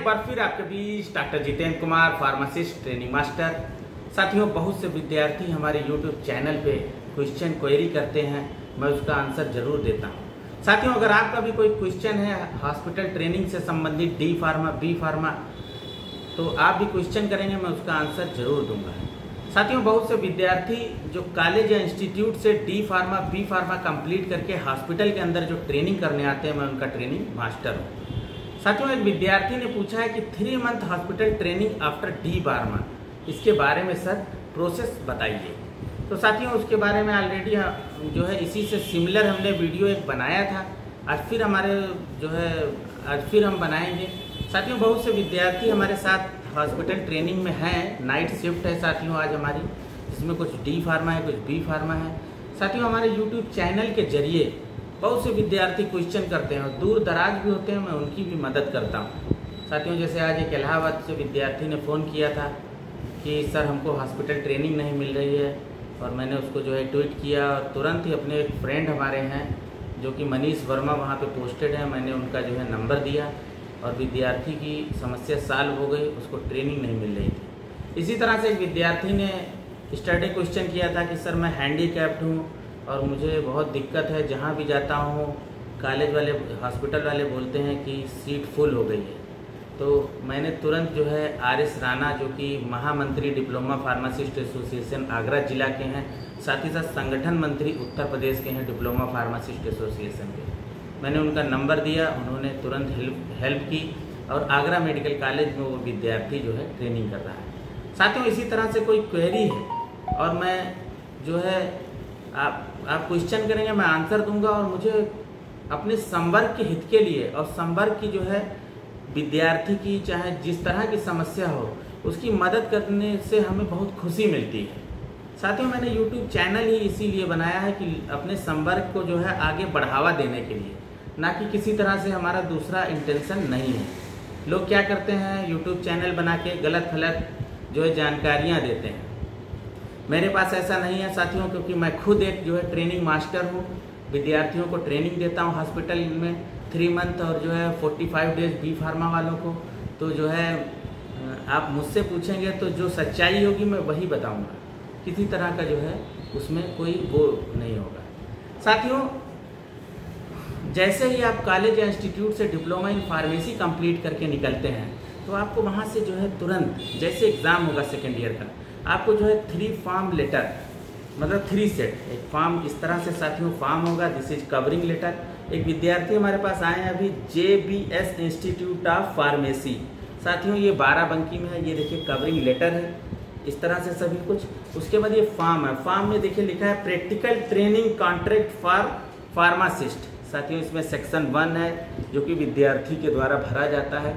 एक बार फिर आपके बीच doctor Jitendra Kumar, pharmacist training master. साथियों, बहुत से विद्यार्थी हमारे यूट्यूब चैनल पे क्वेश्चन क्वेरी करते हैं, मैं उसका आंसर जरूर देता हूं। साथियों, अगर आपका भी कोई क्वेश्चन है हॉस्पिटल ट्रेनिंग से संबंधित, डी फार्मा, बी फार्मा, तो आप भी क्वेश्चन करेंगे, मैं उसका आंसर जरूर दूंगा। साथियों, बहुत से विद्यार्थी जो कॉलेज या इंस्टीट्यूट से D pharma, B pharma complete करके हॉस्पिटल के अंदर जो ट्रेनिंग करने आते हैं, मैं उनका ट्रेनिंग मास्टर हूँ। साथियों, एक विद्यार्थी ने पूछा है कि 3 month hospital training after D pharma, इसके बारे में सर प्रोसेस बताइए। तो साथियों, उसके बारे में ऑलरेडी जो है इसी से सिमिलर हमने वीडियो एक बनाया था। आज फिर हम बनाएंगे। साथियों, बहुत से विद्यार्थी हमारे साथ हॉस्पिटल ट्रेनिंग में हैं, नाइट शिफ्ट है साथियों आज हमारी, जिसमें कुछ डी फार्मा है, कुछ बी फार्मा है। साथियों, हमारे यूट्यूब चैनल के जरिए बहुत से विद्यार्थी क्वेश्चन करते हैं और दूर दराज भी होते हैं, मैं उनकी भी मदद करता हूँ। साथियों, जैसे आज एक इलाहाबाद से विद्यार्थी ने फ़ोन किया था कि सर हमको हॉस्पिटल ट्रेनिंग नहीं मिल रही है, और मैंने उसको जो है ट्वीट किया और तुरंत ही अपने एक फ्रेंड हमारे हैं जो कि मनीष वर्मा वहाँ पे पोस्टेड है, मैंने उनका जो है नंबर दिया और विद्यार्थी की समस्या सॉल्व हो गई, उसको ट्रेनिंग नहीं मिल रही थी। इसी तरह से एक विद्यार्थी ने स्टडी क्वेश्चन किया था कि सर मैं हैंडीकैप्ड हूँ और मुझे बहुत दिक्कत है, जहाँ भी जाता हूँ कॉलेज वाले, हॉस्पिटल वाले बोलते हैं कि सीट फुल हो गई है। तो मैंने तुरंत जो है RS राणा, जो कि महामंत्री डिप्लोमा फार्मासिस्ट एसोसिएशन आगरा जिला के हैं, साथ ही साथ संगठन मंत्री उत्तर प्रदेश के हैं डिप्लोमा फार्मासिस्ट एसोसिएशन के, मैंने उनका नंबर दिया, उन्होंने तुरंत हेल्प की और आगरा मेडिकल कॉलेज में वो विद्यार्थी जो है ट्रेनिंग कर रहा है। साथियों, इसी तरह से कोई क्वेरी है और मैं जो है आप क्वेश्चन करेंगे, मैं आंसर दूंगा, और मुझे अपने संवर्ग के हित के लिए और संवर्ग की जो है विद्यार्थी की चाहे जिस तरह की समस्या हो उसकी मदद करने से हमें बहुत खुशी मिलती है। साथियों, मैंने YouTube चैनल ही इसीलिए बनाया है कि अपने संवर्ग को जो है आगे बढ़ावा देने के लिए, ना कि किसी तरह से हमारा दूसरा इंटेंशन नहीं है। लोग क्या करते हैं, YouTube चैनल बना के गलत फलत जो है जानकारियाँ देते हैं। मेरे पास ऐसा नहीं है साथियों, क्योंकि मैं खुद एक जो है ट्रेनिंग मास्टर हूँ, विद्यार्थियों को ट्रेनिंग देता हूँ हॉस्पिटल में 3 मंथ और जो है 45 डेज बी फार्मा वालों को। तो जो है आप मुझसे पूछेंगे तो जो सच्चाई होगी मैं वही बताऊंगा, किसी तरह का जो है उसमें कोई वो नहीं होगा। साथियों, जैसे ही आप कॉलेज या इंस्टीट्यूट से डिप्लोमा इन फार्मेसी कंप्लीट करके निकलते हैं, तो आपको वहाँ से जो है तुरंत जैसे एग्ज़ाम होगा सेकेंड ईयर का, आपको जो है 3 फॉर्म लेटर, मतलब 3 सेट, एक फॉर्म इस तरह से साथियों फॉर्म होगा, दिस इज कवरिंग लेटर। एक विद्यार्थी हमारे पास आए हैं अभी, JBS इंस्टीट्यूट ऑफ फार्मेसी। साथियों, ये 12 बंकी में है, ये देखिए कवरिंग लेटर है, इस तरह से सभी कुछ। उसके बाद ये फॉर्म है, फॉर्म में देखिए लिखा है practical training contract for pharmacist. साथियों, इसमें सेक्शन 1 है जो कि विद्यार्थी के द्वारा भरा जाता है।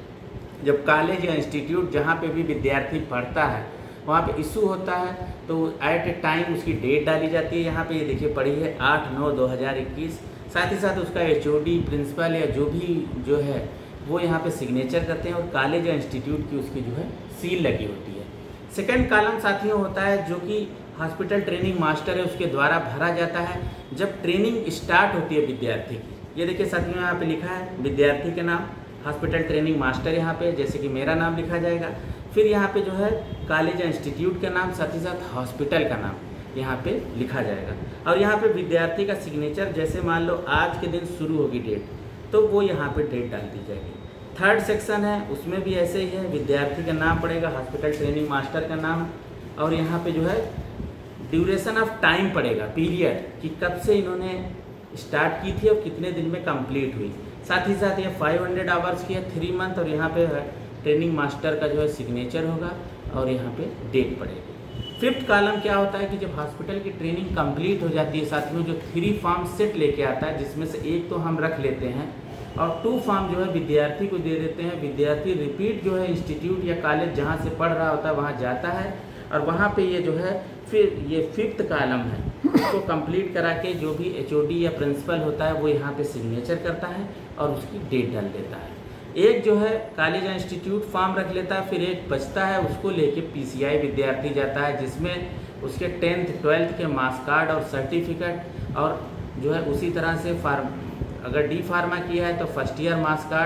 जब कॉलेज या इंस्टीट्यूट जहाँ पे भी विद्यार्थी पढ़ता है वहाँ पे इशू होता है तो एट ए टाइम उसकी डेट डाली जाती है। यहाँ पे ये देखिए पड़ी है 8/9/2021। साथ ही साथ उसका HOD, प्रिंसिपल या जो भी जो है वो यहाँ पे सिग्नेचर करते हैं और कॉलेज या इंस्टीट्यूट की उसकी जो है सील लगी होती है। सेकंड कॉलम साथियों होता है जो कि हॉस्पिटल ट्रेनिंग मास्टर है उसके द्वारा भरा जाता है जब ट्रेनिंग स्टार्ट होती है विद्यार्थी की। ये देखिए साथियों, यहाँ पे लिखा है विद्यार्थी के नाम, हॉस्पिटल ट्रेनिंग मास्टर, यहाँ पे जैसे कि मेरा नाम लिखा जाएगा, फिर यहाँ पे जो है कॉलेज या इंस्टीट्यूट का नाम, साथ ही साथ हॉस्पिटल का नाम यहाँ पे लिखा जाएगा, और यहाँ पे विद्यार्थी का सिग्नेचर, जैसे मान लो आज के दिन शुरू होगी डेट तो वो यहाँ पे डेट डाल दी जाएगी। थर्ड सेक्शन है, उसमें भी ऐसे ही है, विद्यार्थी का नाम पड़ेगा, हॉस्पिटल ट्रेनिंग मास्टर का नाम, और यहाँ पे जो है ड्यूरेशन ऑफ टाइम पड़ेगा, पीरियड, कि कब से इन्होंने स्टार्ट की थी और कितने दिन में कंप्लीट हुई। साथ ही साथ ये 500 आवर्स की है, 3 मंथ, और यहाँ पे ट्रेनिंग मास्टर का जो है सिग्नेचर होगा और यहाँ पे डेट पड़ेगी। 5th कॉलम क्या होता है कि जब हॉस्पिटल की ट्रेनिंग कंप्लीट हो जाती है साथियों, जो 3 फॉर्म सेट लेके आता है, जिसमें से एक तो हम रख लेते हैं और 2 फॉर्म जो है विद्यार्थी को दे देते हैं। विद्यार्थी रिपीट जो है इंस्टीट्यूट या कॉलेज जहाँ से पढ़ रहा होता है वहाँ जाता है और वहाँ पे ये जो है फिर ये 5th कॉलम है, उसको कंप्लीट करा के जो भी HOD या प्रिंसिपल होता है वो यहाँ पे सिग्नेचर करता है और उसकी डेट डाल देता है। एक जो है कॉलेज या इंस्टीट्यूट फॉर्म रख लेता है, फिर एक बचता है, उसको लेके PCI विद्यार्थी जाता है, जिसमें उसके 10th 12th के मार्क्स कार्ड और सर्टिफिकेट, और जो है उसी तरह से अगर डी फार्मा किया है तो फर्स्ट ईयर मार्क्स कार्ड,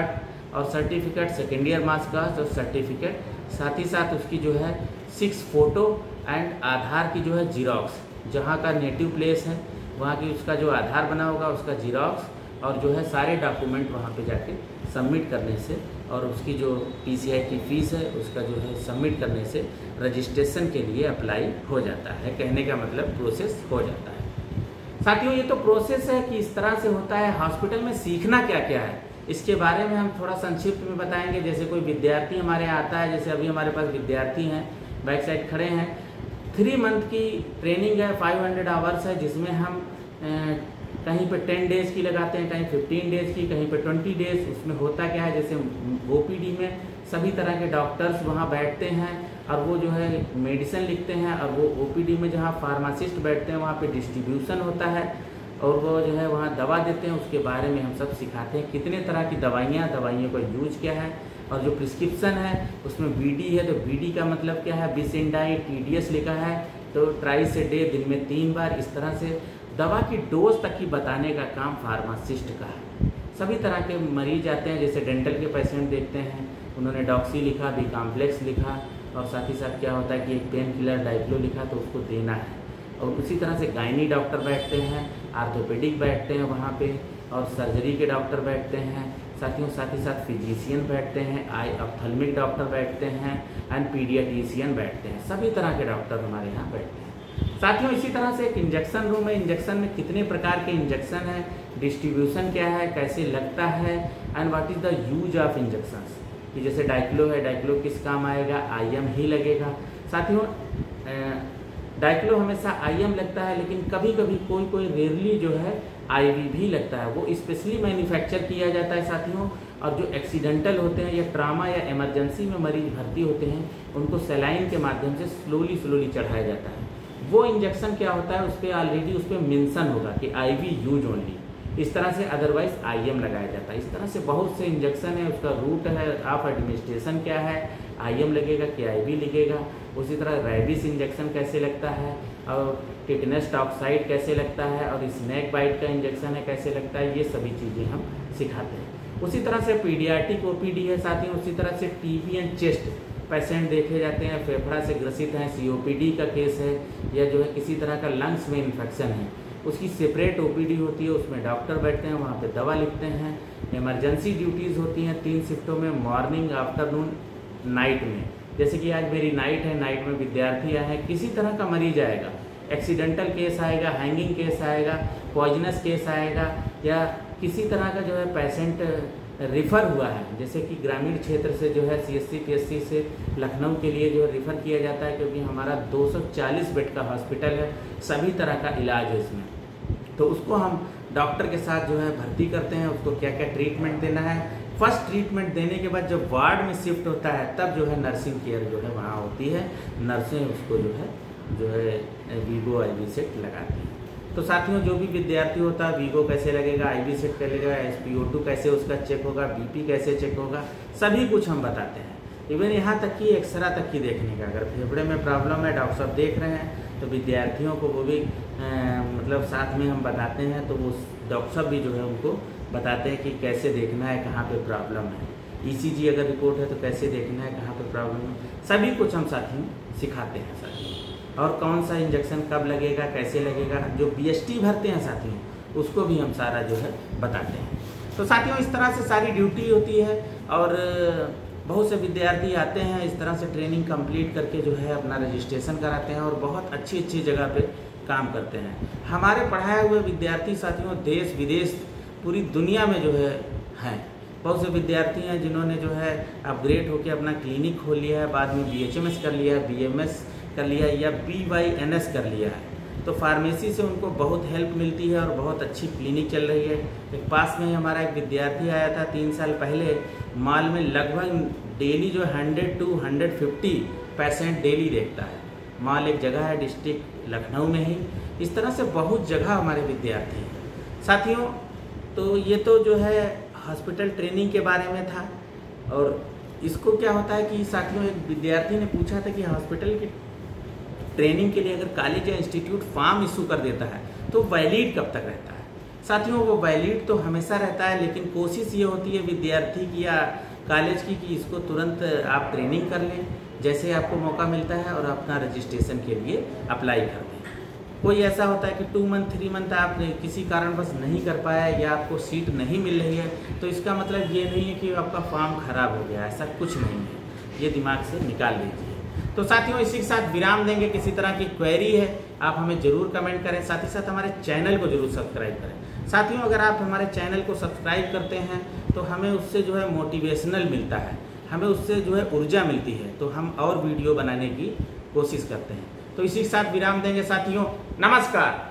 और सर्टिफिकेट सेकेंड ईयर मार्क्स का जो सर्टिफिकेट, साथ ही साथ उसकी जो है 6 फ़ोटो एंड आधार की जो है जीरोक्स, जहाँ का नेटिव प्लेस है वहाँ की उसका जो आधार बना होगा उसका जीरोक्स, और जो है सारे डॉक्यूमेंट वहाँ पे जाके सबमिट करने से और उसकी जो PCI की फ़ीस है उसका जो है सबमिट करने से रजिस्ट्रेशन के लिए अप्लाई हो जाता है। कहने का मतलब प्रोसेस हो जाता है। साथियों, ये तो प्रोसेस है कि इस तरह से होता है। हॉस्पिटल में सीखना क्या क्या है इसके बारे में हम थोड़ा संक्षिप्त में बताएंगे। जैसे कोई विद्यार्थी हमारे यहाँ आता है, जैसे अभी हमारे पास विद्यार्थी हैं बैक साइड खड़े हैं, 3 मंथ की ट्रेनिंग है, 500 आवर्स है, जिसमें हम कहीं पे 10 डेज़ की लगाते हैं, कहीं 15 डेज़ की, कहीं पे 20 डेज़। उसमें होता क्या है, जैसे OPD में सभी तरह के डॉक्टर्स वहाँ बैठते हैं और वो जो है मेडिसिन लिखते हैं, और वो OPD में जहाँ फार्मासिस्ट बैठते हैं वहाँ पे डिस्ट्रीब्यूशन होता है और वो जो है वहाँ दवा देते हैं। उसके बारे में हम सब सिखाते हैं, कितने तरह की दवाइयाँ का यूज क्या है, और जो प्रिस्क्रिप्शन है उसमें BD है, तो BD का मतलब क्या है, बिसेंडाई TDS लिखा है, तो ट्राइस ए डे, दिन में 3 बार, इस तरह से दवा की डोज तक की बताने का काम फार्मासिस्ट का है। सभी तरह के मरीज आते हैं, जैसे डेंटल के पेशेंट देखते हैं, उन्होंने डॉक्सी लिखा, बी कॉम्प्लेक्स लिखा, और साथ ही साथ क्या होता है कि एक पेन किलर डाइक्लो लिखा तो उसको देना है। और उसी तरह से गायनी डॉक्टर बैठते हैं, आर्थोपेडिक बैठते हैं वहाँ पे, और सर्जरी के डॉक्टर बैठते हैं। साथ ही साथ फिजिशियन बैठते हैं, आई ऑप्थेल्मिक डॉक्टर बैठते हैं, एंड पीडियाट्रिशियन बैठते हैं। सभी तरह के डॉक्टर हमारे यहाँ बैठते हैं। साथियों, इसी तरह से एक इंजेक्शन रूम है। इंजेक्शन में कितने प्रकार के इंजेक्शन है, डिस्ट्रीब्यूशन क्या है, कैसे लगता है, and what is the use of injections. कि जैसे डाइक्लो है, डाइक्लो किस काम आएगा, IM ही लगेगा। साथियों, डाइक्लो हमेशा IM लगता है, लेकिन कभी कभी कोई रेयरली जो है IV भी लगता है। वो स्पेशली मैन्युफैक्चर किया जाता है साथियों। और जो एक्सीडेंटल होते हैं या ट्रामा या इमरजेंसी में मरीज भर्ती होते हैं, उनको सलाइन के माध्यम से स्लोली चढ़ाया जाता है। वो इंजेक्शन क्या होता है, उस पर ऑलरेडी उस पर मेंशन होगा कि IV यूज ओनली, इस तरह से, अदरवाइज IM लगाया जाता है। इस तरह से बहुत से इंजेक्शन है, उसका रूट है ऑफ एडमिनिस्ट्रेशन क्या है, IM लगेगा कि IV लगेगा। उसी तरह रेबिस इंजेक्शन कैसे लगता है, और टिटनस टॉक्साइड कैसे लगता है, और स्नेक बाइट का इंजेक्शन है कैसे लगता है, ये सभी चीज़ें हम सिखाते हैं। उसी तरह से पीडियाट्रिक OPD है साथियों। उसी तरह से TB एंड चेस्ट पेशेंट देखे जाते हैं, फेफड़ा से ग्रसित हैं, COPD का केस है, या जो है किसी तरह का लंग्स में इन्फेक्शन है, उसकी सेपरेट OPD होती है, उसमें डॉक्टर बैठते हैं, वहाँ पे दवा लिखते हैं। इमरजेंसी ड्यूटीज़ होती हैं 3 शिफ्टों में, मॉर्निंग, आफ्टरनून, नाइट में। जैसे कि आज मेरी नाइट है, नाइट में विद्यार्थी आए हैं, किसी तरह का मरीज आएगा, एक्सीडेंटल केस आएगा, हैंगिंग केस आएगा, पॉइजनस केस आएगा, या किसी तरह का जो है पेशेंट रिफ़र हुआ है, जैसे कि ग्रामीण क्षेत्र से जो है CSC PSC से लखनऊ के लिए जो है रिफ़र किया जाता है, क्योंकि हमारा 240 बेड का हॉस्पिटल है, सभी तरह का इलाज है इसमें। तो उसको हम डॉक्टर के साथ जो है भर्ती करते हैं, उसको क्या क्या ट्रीटमेंट देना है। फर्स्ट ट्रीटमेंट देने के बाद जब वार्ड में शिफ्ट होता है, तब जो है नर्सिंग केयर जो है वहाँ होती है, नर्सें उसको जो है वीगो IV सेट लगाती हैं। तो साथियों, जो भी विद्यार्थी होता है, वीगो कैसे लगेगा, IV सेट करेगा, SpO2 कैसे उसका चेक होगा, BP कैसे चेक होगा, सभी कुछ हम बताते हैं। इवन यहाँ तक कि एक्सरा तक की देखने का, अगर फेफड़े में प्रॉब्लम है, डॉक्टर साहब देख रहे हैं, तो विद्यार्थियों को वो भी मतलब साथ में हम बताते हैं, तो वो डॉक्टर साहब भी जो है उनको बताते हैं कि कैसे देखना है, कहाँ पे प्रॉब्लम है। ECG अगर रिपोर्ट है तो कैसे देखना है, कहाँ पे प्रॉब्लम है, सभी कुछ हम साथ में सिखाते हैं साथियों। और कौन सा इंजेक्शन कब लगेगा, कैसे लगेगा, जो BST भरते हैं साथियों, उसको भी हम सारा जो है बताते हैं। तो साथियों, इस तरह से सारी ड्यूटी होती है, और बहुत से विद्यार्थी आते हैं, इस तरह से ट्रेनिंग कंप्लीट करके जो है अपना रजिस्ट्रेशन कराते हैं, और बहुत अच्छी जगह पे काम करते हैं। हमारे पढ़ाए हुए विद्यार्थी साथियों देश विदेश पूरी दुनिया में जो है हैं। बहुत से विद्यार्थी हैं जिन्होंने जो है अपग्रेड होकर अपना क्लिनिक खोल लिया है, बाद में BHMS कर लिया है, BMS कर लिया है, या BYNS कर लिया है। तो फार्मेसी से उनको बहुत हेल्प मिलती है, और बहुत अच्छी क्लिनिक चल रही है। एक पास में ही हमारा एक विद्यार्थी आया था 3 साल पहले, माल में लगभग डेली जो 100 to 150 पेशेंट डेली देखता है। माल एक जगह है डिस्ट्रिक्ट लखनऊ में ही। इस तरह से बहुत जगह हमारे विद्यार्थी हैं साथियों। तो ये तो जो है हॉस्पिटल ट्रेनिंग के बारे में था। और इसको क्या होता है कि साथियों, एक विद्यार्थी ने पूछा था कि हॉस्पिटल की ट्रेनिंग के लिए अगर कॉलेज या इंस्टीट्यूट फॉर्म इशू कर देता है तो वैलिड कब तक रहता है। साथियों वो वैलिड तो हमेशा रहता है, लेकिन कोशिश ये होती है विद्यार्थी की या कॉलेज की कि इसको तुरंत आप ट्रेनिंग कर लें जैसे आपको मौका मिलता है और अपना रजिस्ट्रेशन के लिए अप्लाई कर दें। कोई ऐसा होता है कि 2 मंथ 3 मंथ आप किसी कारणवश नहीं कर पाए या आपको सीट नहीं मिल रही है, तो इसका मतलब ये नहीं है कि आपका फॉर्म खराब हो गया, ऐसा कुछ नहीं है, ये दिमाग से निकाल लीजिए। तो साथियों इसी के साथ विराम देंगे। किसी तरह की क्वेरी है आप हमें ज़रूर कमेंट करें, साथ ही साथ हमारे चैनल को ज़रूर सब्सक्राइब करें। साथियों अगर आप हमारे चैनल को सब्सक्राइब करते हैं तो हमें उससे जो है मोटिवेशनल मिलता है, हमें उससे जो है ऊर्जा मिलती है, तो हम और वीडियो बनाने की कोशिश करते हैं। तो इसी के साथ विराम देंगे साथियों, नमस्कार।